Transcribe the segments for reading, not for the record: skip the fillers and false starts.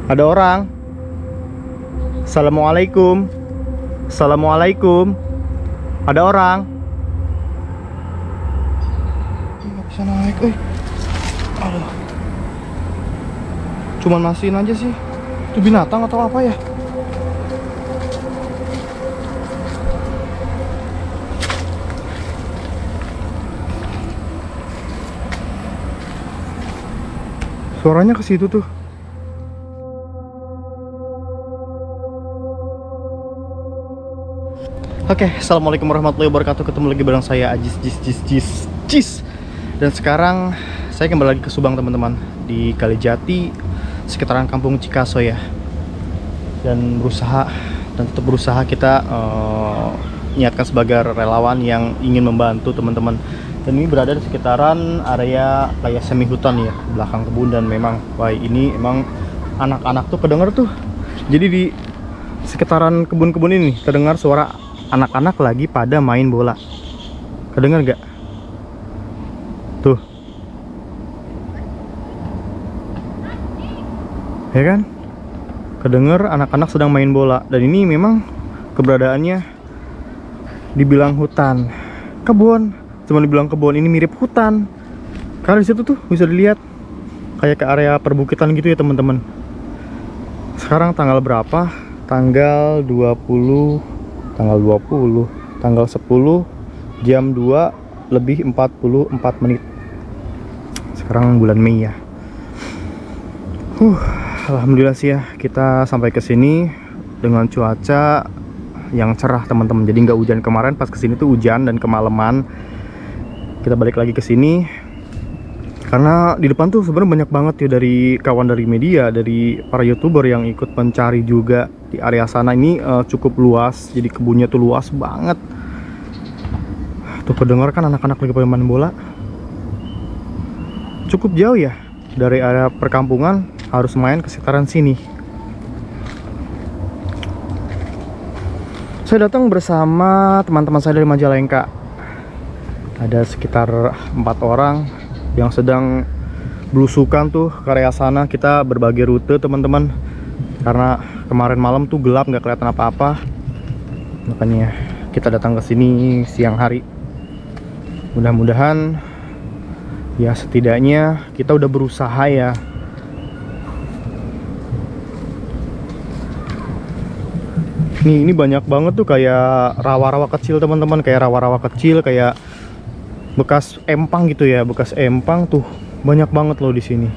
Ada orang. Assalamualaikum. Assalamualaikum. Ada orang. Nggak bisa naik, Aduh. Cuman masihin aja sih. Itu binatang atau apa ya? Suaranya ke situ tuh. Oke, assalamualaikum warahmatullahi wabarakatuh. Ketemu lagi bareng saya Ajis. Dan sekarang saya kembali lagi ke Subang teman-teman, di Kalijati, sekitaran Kampung Cikaso ya. Dan tetap berusaha kita niatkan sebagai relawan yang ingin membantu teman-teman. Dan ini berada di sekitaran area kayak semi hutan ya, belakang kebun. Dan memang, wah ini emang anak-anak tuh kedenger tuh. Jadi di sekitaran kebun-kebun ini terdengar suara anak-anak lagi pada main bola. Kedengar gak? Tuh. Ya kan? Kedengar anak-anak sedang main bola. Dan ini memang keberadaannya dibilang hutan, kebun. Cuma dibilang kebun, ini mirip hutan. Karena di situ tuh bisa dilihat kayak ke area perbukitan gitu ya teman-teman. Sekarang tanggal berapa? Tanggal 20, tanggal 10 jam 2:44 menit. Sekarang bulan Mei ya. Alhamdulillah sih ya, kita sampai ke sini dengan cuaca yang cerah teman-teman. Jadi nggak hujan. Kemarin pas kesini tuh hujan dan kemalaman. Kita balik lagi ke sini karena di depan tuh sebenarnya banyak banget ya dari kawan dari media, dari para YouTuber yang ikut mencari juga di area sana. Ini cukup luas, jadi kebunnya tuh luas banget. Tuh kedengar kan anak-anak lagi pada main bola. Cukup jauh ya dari area perkampungan, harus main ke sekitaran sini. Saya datang bersama teman-teman saya dari Majalengka. Ada sekitar 4 orang yang sedang belusukan tuh ke area sana. Kita berbagi rute teman-teman, karena kemarin malam tuh gelap, nggak kelihatan apa-apa. Makanya kita datang ke sini siang hari. Mudah-mudahan ya setidaknya kita udah berusaha ya. Ini banyak banget tuh kayak rawa-rawa kecil teman-teman, kayak rawa-rawa kecil, kayak bekas empang gitu ya, bekas empang tuh banyak banget loh di sini.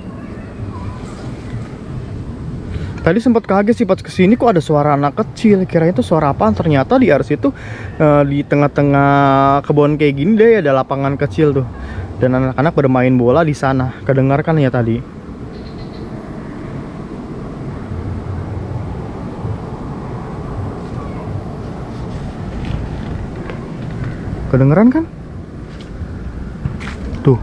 Tadi sempat kaget sih pas kesini kok ada suara anak kecil, kirain itu suara apaan. Ternyata di area situ di tengah-tengah kebun kayak gini deh ada lapangan kecil tuh, dan anak-anak bermain bola di sana. Kedengarkan ya tadi. Kedengeran kan? Tuh.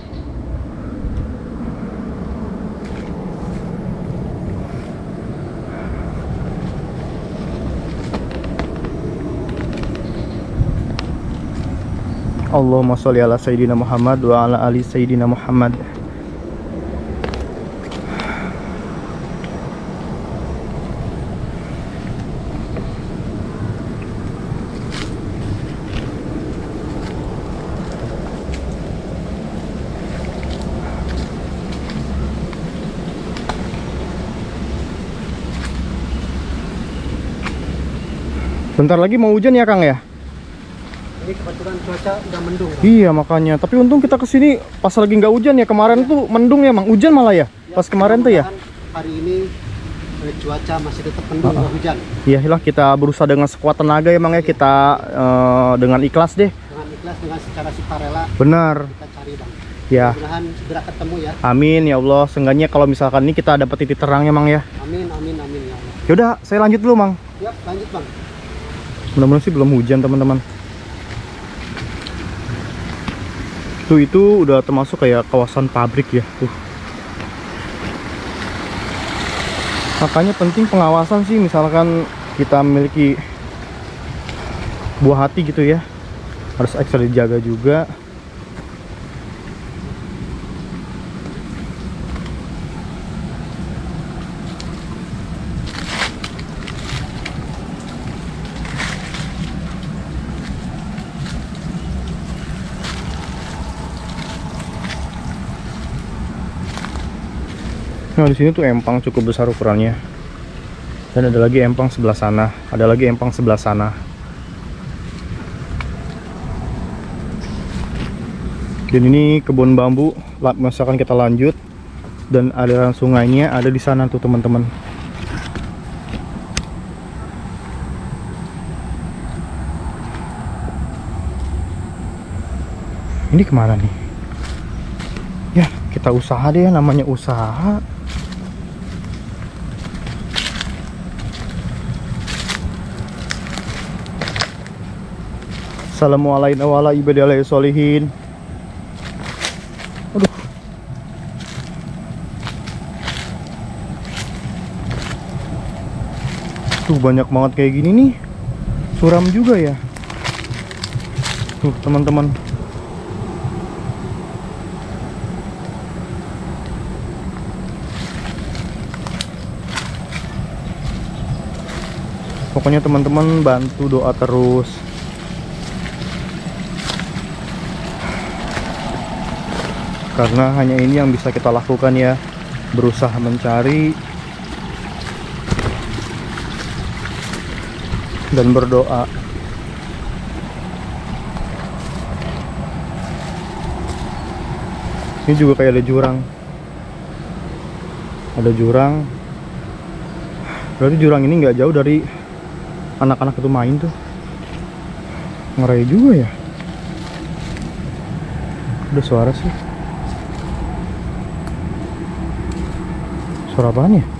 Allahumma sholli ala Sayyidina Muhammad wa ala ali Sayyidina Muhammad. Bentar lagi mau hujan ya Kang ya? Ini kebetulan cuaca udah mendung. Iya makanya, tapi untung kita kesini pas lagi nggak hujan ya. Kemarin tuh mendung ya, Mang. Hujan malah ya, pas kemarin tuh ya. Hari ini cuaca masih tetap mendung, nggak hujan. Iya lah, kita berusaha dengan sekuat tenaga ya Mang ya. Kita dengan ikhlas deh. Dengan ikhlas, dengan secara sukarela. Benar. Kita cari Bang. Ya. Mudah-mudahan segera ketemu ya. Amin ya Allah. Seenggaknya kalau misalkan ini kita dapat titik terangnya Mang ya. Amin ya Allah. Yaudah, saya lanjut dulu Mang. Yap, lanjut Bang. Mudah-mudahan sih belum hujan teman-teman. Tuh itu udah termasuk kayak kawasan pabrik ya tuh. Makanya penting pengawasan sih, misalkan kita memiliki buah hati gitu ya, harus ekstra dijaga juga. Nah, di sini tuh empang cukup besar ukurannya. Dan ada lagi empang sebelah sana, ada lagi empang sebelah sana. Dan ini kebun bambu, misalkan kita lanjut dan aliran sungainya ada di sana tuh teman-teman. Ini kemana nih? Ya, kita usaha deh, namanya usaha. Assalamualaikum warahmatullahi wabarakatuh. Aduh. Tuh banyak banget kayak gini nih. Suram juga ya. Tuh teman-teman. Pokoknya teman-teman bantu doa terus. Karena hanya ini yang bisa kita lakukan ya, berusaha mencari dan berdoa. Ini juga kayak ada jurang. Ada jurang. Berarti jurang ini nggak jauh dari anak-anak itu main tuh. Ngerai juga ya. Ada suara sih. Suara apaan ya?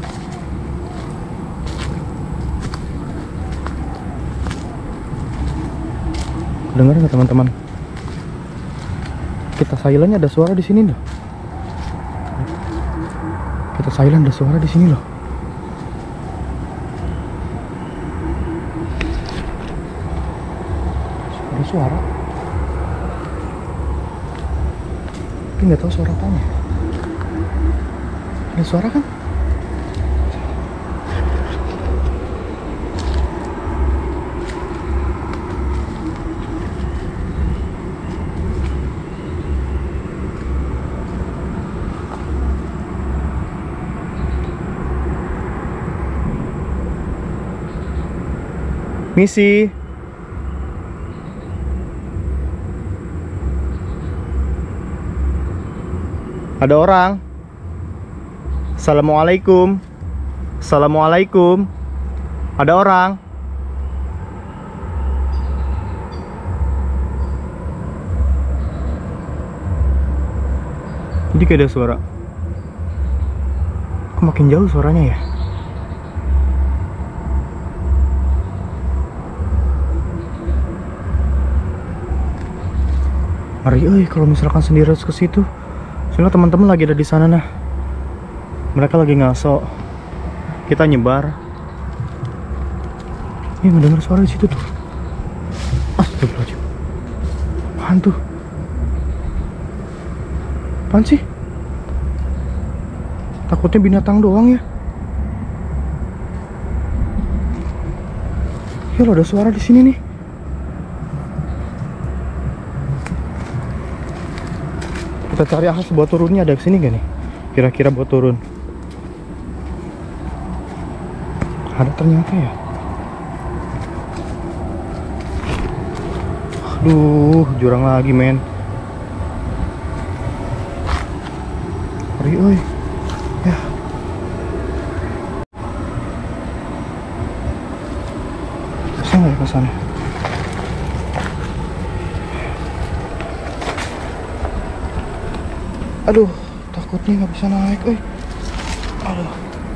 Dengar nggak teman-teman? Kita silent ada suara di sini loh. Kita silent ada suara di sini loh. Ada suara. Tapi nggak tahu suara apanya. Ada suara kan? Misi. Ada orang. Assalamualaikum. Assalamualaikum. Ada orang. Jadi kayak ada suara. Kok makin jauh suaranya ya? Ngeri kalau misalkan sendiri harus ke situ. Soalnya teman-teman lagi ada di sana nah. Mereka lagi ngaso. Kita nyebar. Ini mendengar suara di situ tuh. Astagfirullahaladzim. Apaan tuh? Apaan sih? Takutnya binatang doang ya. Ya lo ada suara di sini nih. Kita cari akses buat turunnya, ada kesini gak nih? Kira-kira buat turun. Ada ternyata ya. Aduh, jurang lagi men. Ngeri oi. Ya. Bisa nggak ya ke sana? Aduh, takutnya nggak bisa naik, aduh.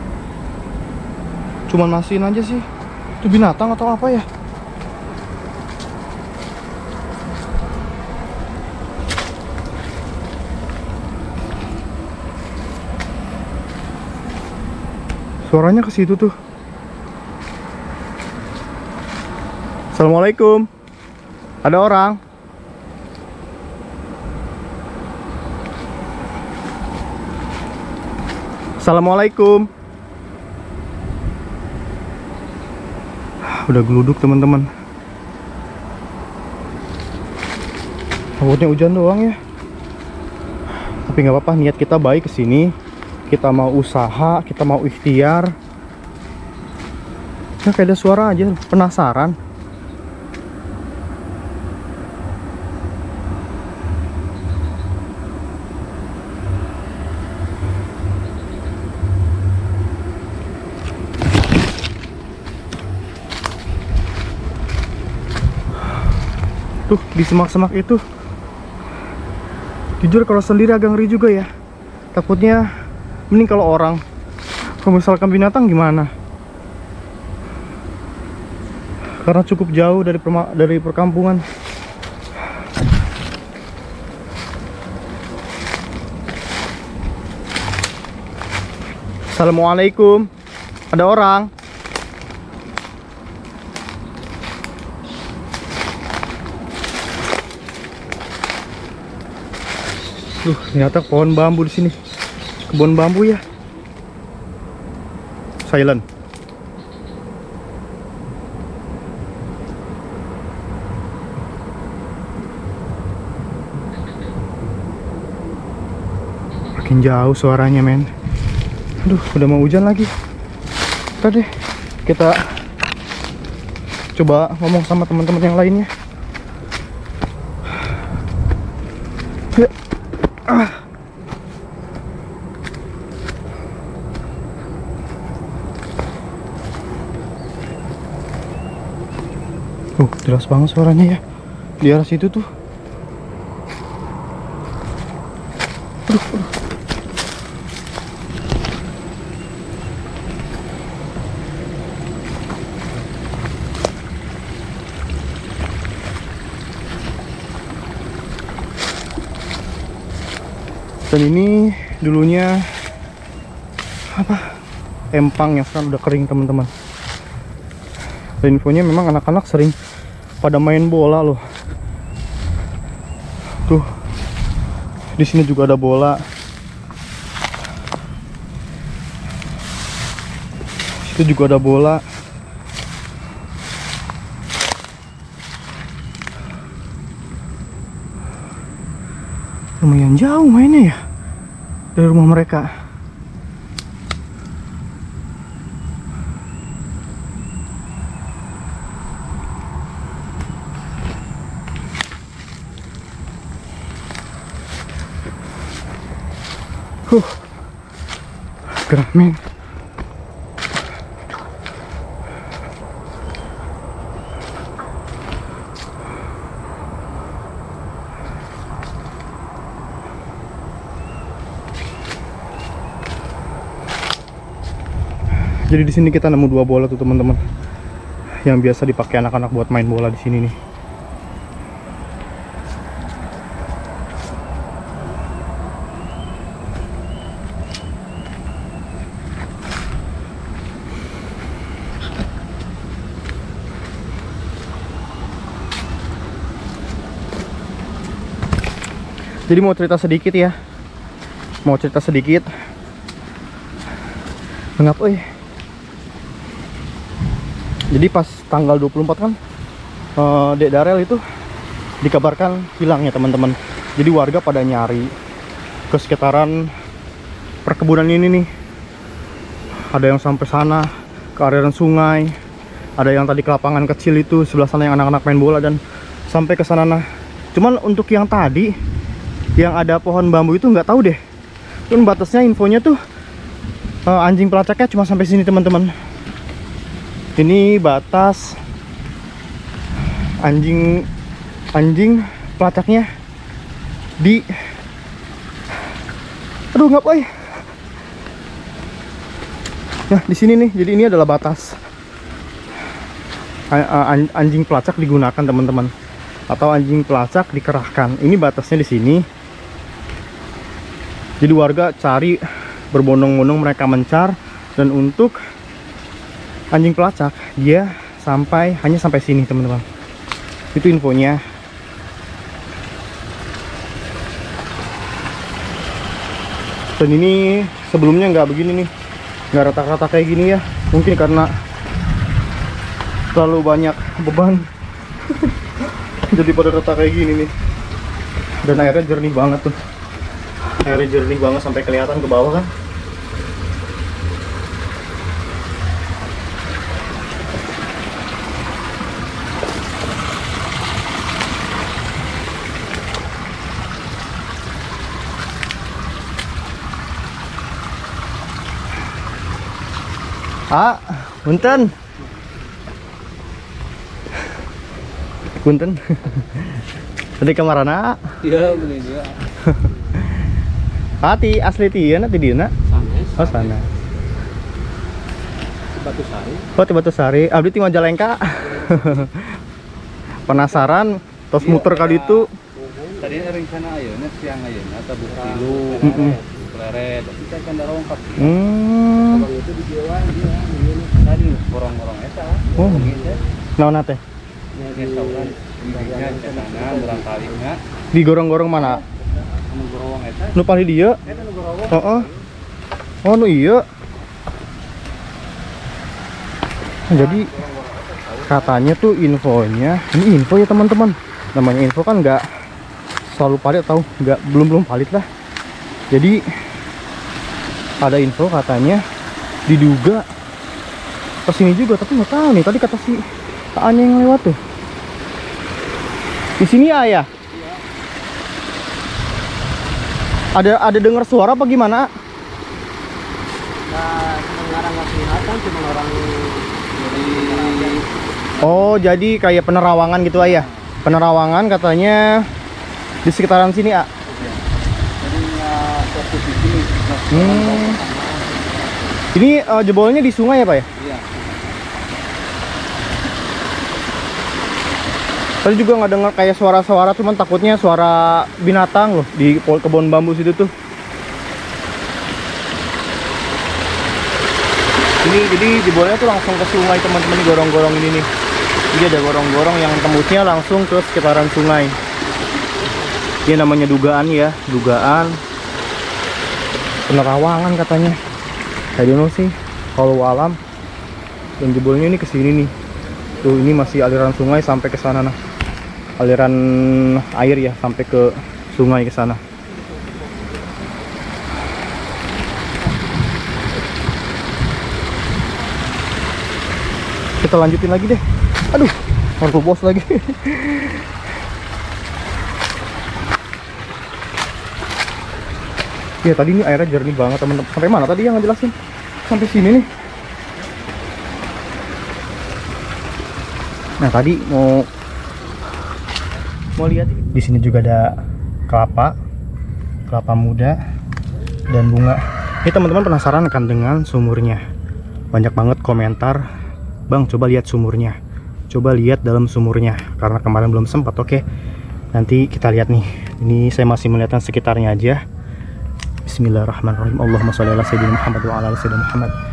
Cuman masihin aja sih. Itu binatang atau apa ya? Suaranya ke situ tuh. Assalamualaikum. Ada orang? Assalamualaikum. Udah geluduk teman-teman. Takutnya hujan doang ya. Tapi nggak apa-apa, niat kita baik kesini. kita mau usaha, kita mau ikhtiar. Nah, kayak ada suara aja, penasaran. Tuh, di semak-semak itu. Jujur kalau sendiri agak ngeri juga ya. Takutnya mending kalau orang. Kalau misalkan binatang gimana? Karena cukup jauh dari perkampungan. Assalamualaikum. Ada orang? Ternyata pohon bambu di sini. Kebun bambu ya. Silent. Makin jauh suaranya, men. Aduh, udah mau hujan lagi. Ntar deh, kita coba ngomong sama teman-teman yang lainnya. Jelas banget suaranya ya. Di arah situ tuh. Aduh. Dan ini dulunya apa? Empang yang sekarang udah kering, teman-teman. Dan infonya memang anak-anak sering pada main bola loh. Tuh, di sini juga ada bola. Situ juga ada bola. Lumayan jauh mainnya ya dari rumah mereka. Gerak, men. Jadi di sini kita nemu 2 bola tuh, teman-teman. Yang biasa dipakai anak-anak buat main bola di sini nih. Jadi mau cerita sedikit ya. Mengapa jadi pas tanggal 24 kan Dek Darel itu dikabarkan hilang ya, teman-teman. Jadi warga pada nyari ke sekitaran perkebunan ini nih. Ada yang sampai sana ke aliran sungai, ada yang tadi ke lapangan kecil itu sebelah sana yang anak-anak main bola, dan sampai ke sana. Nah, cuman untuk yang tadi yang ada pohon bambu itu nggak tahu deh. Kan batasnya infonya tuh anjing pelacaknya cuma sampai sini, teman-teman. Ini batas anjing pelacaknya di, aduh ngapain? Nah, di sini nih. Jadi ini adalah batas anjing pelacak digunakan, teman-teman, atau anjing pelacak dikerahkan. Ini batasnya di sini. Jadi warga cari berbondong-bondong, mereka mencar, dan untuk anjing pelacak dia hanya sampai sini, teman-teman. Itu infonya. Dan ini sebelumnya nggak begini nih, nggak rata-rata kayak gini ya. Mungkin karena terlalu banyak beban jadi pada rata kayak gini nih. Dan airnya jernih banget tuh. Airnya jernih banget sampai kelihatan ke bawah kan. Ah, punten. Punten. Tadi kemarana. Iya, bener dia. Hati asli tieu ti dieu na. Sanes. Oh, sana. Batu Sari. Oh, di Batusari. Abdi ti Majalengka. Penasaran, tos muter ka ditu. Tadi rencana ayeuna siang ayeuna teh buka tilu. Pleret. Kita kan darongkap. Hmm. Abang itu di Jawa dia. Tadi borong-borong eta. Oh. Gitu. Naon teh? Ge sauran. Bimbingan ke sana barangkali nya Digorong-gorong mana? anu gorowong eta. Nu paling dieu? Eta nu gorowong. Heeh. Oh, nu iya. Jadi katanya tuh infonya, ini info ya teman-teman. Namanya info kan nggak selalu valid atau nggak belum valid lah. Jadi ada info katanya diduga kesini juga, tapi nggak tahu nih. Tadi kata si Anya yang lewat tuh. Di sini ya? Ada dengar suara apa gimana? Nah, sekarang nggak kelihatan, cuma orang dari Oh, jadi kayak penerawangan gitu ayah. Penerawangan katanya di sekitaran sini, ah. Jadi fokus di sini. Ini jebolnya di sungai ya, Pak ya? Iya. Tadi juga nggak dengar kayak suara-suara, cuman takutnya suara binatang loh di kebun bambu situ tuh. Ini jadi jebolnya tuh langsung ke sungai teman-teman, di gorong-gorong ini nih. Jadi ada gorong-gorong yang tembusnya langsung ke sekitaran sungai. Ini namanya dugaan ya, dugaan penerawangan katanya. I don't know sih, kalau alam. Dan jebolnya ini ke sini nih. Tuh ini masih aliran sungai sampai ke sana nah. Aliran air ya sampai ke sungai ke sana. Kita lanjutin lagi deh. Aduh, harus bos lagi. Ya tadi ini airnya jernih banget teman-teman. Sampai mana tadi yang ngejelasin? Sampai sini nih. Nah tadi mau lihat di sini juga ada kelapa muda dan bunga. Ini teman-teman penasaran kan dengan sumurnya? Banyak banget komentar, Bang coba lihat sumurnya, coba lihat dalam sumurnya, karena kemarin belum sempat. Oke, nanti kita lihat nih. Ini saya masih melihatkan sekitarnya aja. Bismillahirrahmanirrahim. Allahumma sholli ala sayyidina Muhammad wa ala ali sayyidina Muhammad.